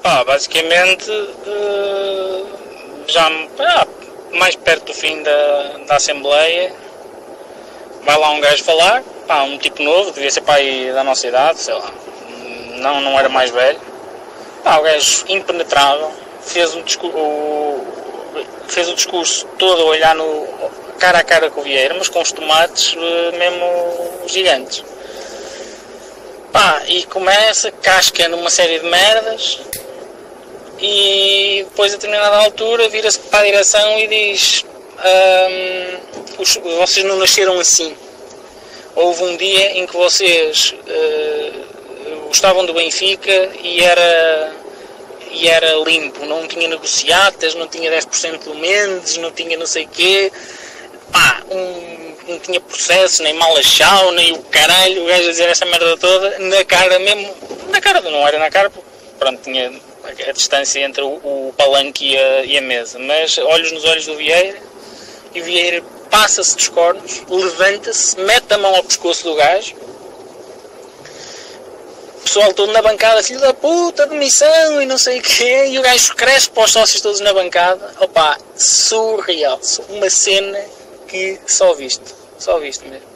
Pá, basicamente, já mais perto do fim da Assembleia, vai lá um gajo falar, pá, um tipo novo, devia ser pá aí da nossa idade, sei lá, não era mais velho. Pá, o gajo impenetrável, fez o discurso todo a olhar cara a cara com o Vieira, mas com os tomates mesmo gigantes. Pá, e começa, casca numa série de merdas, e depois a determinada altura vira-se para a direção e diz: vocês não nasceram assim. Houve um dia em que vocês gostavam do Benfica e era limpo, não tinha negociatas, não tinha 10% do Mendes, não tinha não sei o quê, pá, não tinha processo, nem malachau, nem o caralho, o gajo a dizer essa merda toda, na cara mesmo, não era na cara, porque pronto, tinha a distância entre o palanque e a mesa, mas olhos nos olhos do Vieira, e o Vieira passa-se dos cornos, levanta-se, mete a mão ao pescoço do gajo, o pessoal todo na bancada, filho da puta, demissão e não sei o quê, e o gajo cresce para os sócios todos na bancada. Opa, surreal, uma cena que só viste mesmo.